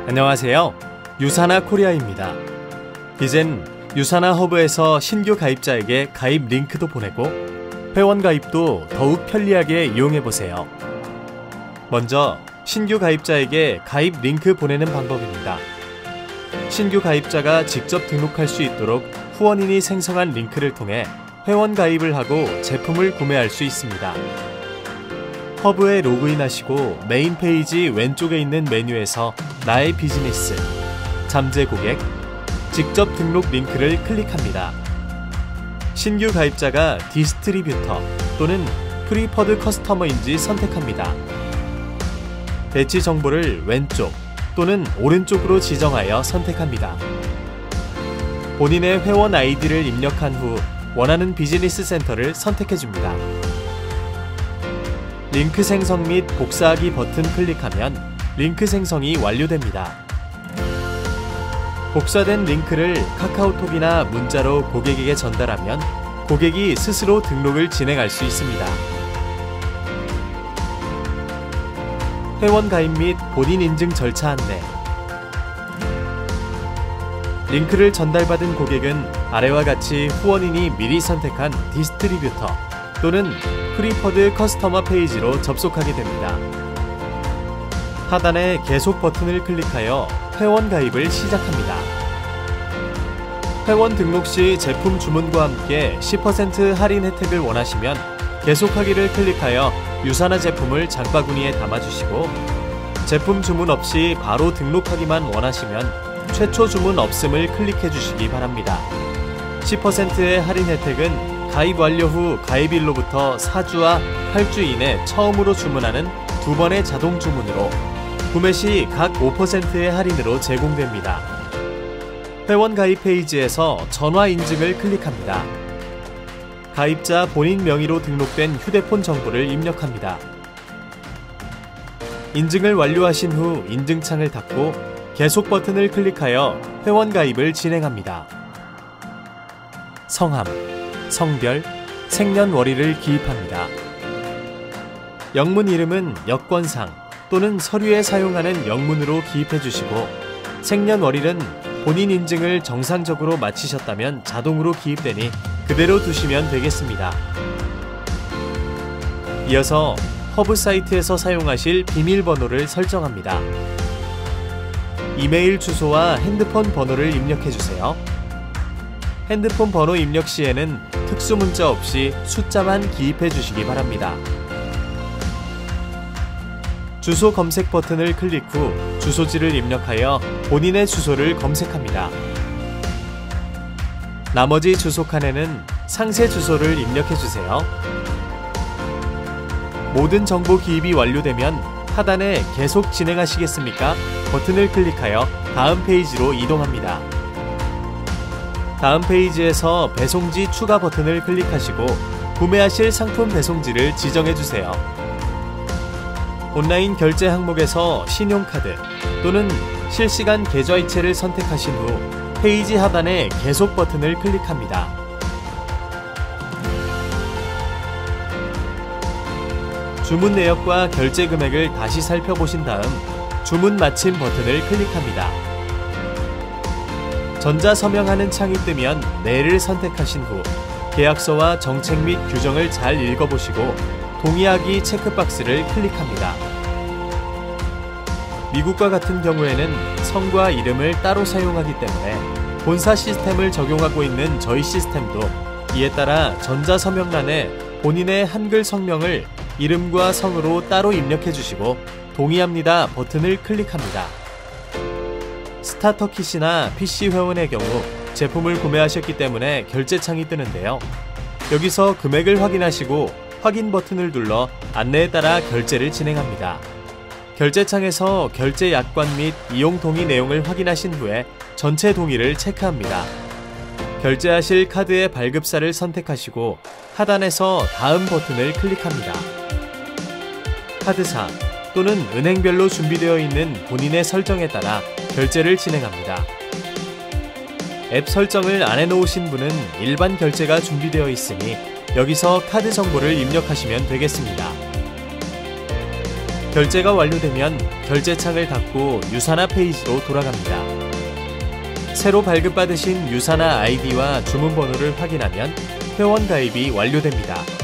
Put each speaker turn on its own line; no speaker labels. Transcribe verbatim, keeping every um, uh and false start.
안녕하세요. 유사나 코리아입니다. 이젠 유사나 허브에서 신규 가입자에게 가입 링크도 보내고 회원 가입도 더욱 편리하게 이용해보세요. 먼저 신규 가입자에게 가입 링크 보내는 방법입니다. 신규 가입자가 직접 등록할 수 있도록 후원인이 생성한 링크를 통해 회원 가입을 하고 제품을 구매할 수 있습니다. 허브에 로그인하시고 메인 페이지 왼쪽에 있는 메뉴에서 나의 비즈니스, 잠재 고객, 직접 등록 링크를 클릭합니다. 신규 가입자가 디스트리뷰터 또는 프리퍼드 커스터머인지 선택합니다. 배치 정보를 왼쪽 또는 오른쪽으로 지정하여 선택합니다. 본인의 회원 아이디를 입력한 후 원하는 비즈니스 센터를 선택해줍니다. 링크 생성 및 복사하기 버튼 클릭하면 링크 생성이 완료됩니다. 복사된 링크를 카카오톡이나 문자로 고객에게 전달하면 고객이 스스로 등록을 진행할 수 있습니다. 회원 가입 및 본인 인증 절차 안내. 링크를 전달받은 고객은 아래와 같이 후원인이 미리 선택한 디스트리뷰터 또는 프리퍼드 커스터머 페이지로 접속하게 됩니다. 하단에 계속 버튼을 클릭하여 회원 가입을 시작합니다. 회원 등록 시 제품 주문과 함께 십 퍼센트 할인 혜택을 원하시면 계속하기를 클릭하여 유사나 제품을 장바구니에 담아주시고, 제품 주문 없이 바로 등록하기만 원하시면 최초 주문 없음을 클릭해 주시기 바랍니다. 십 퍼센트의 할인 혜택은 가입 완료 후 가입일로부터 사 주와 팔 주 이내 처음으로 주문하는 두 번의 자동 주문으로 구매 시 각 오 퍼센트의 할인으로 제공됩니다. 회원 가입 페이지에서 전화 인증을 클릭합니다. 가입자 본인 명의로 등록된 휴대폰 정보를 입력합니다. 인증을 완료하신 후 인증창을 닫고 계속 버튼을 클릭하여 회원 가입을 진행합니다. 성함, 성별, 생년월일을 기입합니다. 영문 이름은 여권상 또는 서류에 사용하는 영문으로 기입해 주시고, 생년월일은 본인 인증을 정상적으로 마치셨다면 자동으로 기입되니 그대로 두시면 되겠습니다. 이어서 허브 사이트에서 사용하실 비밀번호를 설정합니다. 이메일 주소와 핸드폰 번호를 입력해 주세요. 핸드폰 번호 입력 시에는 특수 문자 없이 숫자만 기입해 주시기 바랍니다. 주소 검색 버튼을 클릭 후 주소지를 입력하여 본인의 주소를 검색합니다. 나머지 주소 칸에는 상세 주소를 입력해 주세요. 모든 정보 기입이 완료되면 하단에 계속 진행하시겠습니까? 버튼을 클릭하여 다음 페이지로 이동합니다. 다음 페이지에서 배송지 추가 버튼을 클릭하시고 구매하실 상품 배송지를 지정해 주세요. 온라인 결제 항목에서 신용카드 또는 실시간 계좌이체를 선택하신 후 페이지 하단에 계속 버튼을 클릭합니다. 주문 내역과 결제 금액을 다시 살펴보신 다음 주문 마침 버튼을 클릭합니다. 전자 서명하는 창이 뜨면 네를 선택하신 후 계약서와 정책 및 규정을 잘 읽어보시고 동의하기 체크박스를 클릭합니다. 미국과 같은 경우에는 성과 이름을 따로 사용하기 때문에 본사 시스템을 적용하고 있는 저희 시스템도 이에 따라 전자 서명란에 본인의 한글 성명을 이름과 성으로 따로 입력해 주시고 동의합니다 버튼을 클릭합니다. 스타터킷이나 피씨 회원의 경우 제품을 구매하셨기 때문에 결제창이 뜨는데요. 여기서 금액을 확인하시고 확인 버튼을 눌러 안내에 따라 결제를 진행합니다. 결제창에서 결제 약관 및 이용 동의 내용을 확인하신 후에 전체 동의를 체크합니다. 결제하실 카드의 발급사를 선택하시고 하단에서 다음 버튼을 클릭합니다. 카드사 또는 은행별로 준비되어 있는 본인의 설정에 따라 결제를 진행합니다. 앱 설정을 안 해놓으신 분은 일반 결제가 준비되어 있으니 여기서 카드 정보를 입력하시면 되겠습니다. 결제가 완료되면 결제창을 닫고 유사나 페이지로 돌아갑니다. 새로 발급받으신 유사나 아이디와 주문번호를 확인하면 회원 가입이 완료됩니다.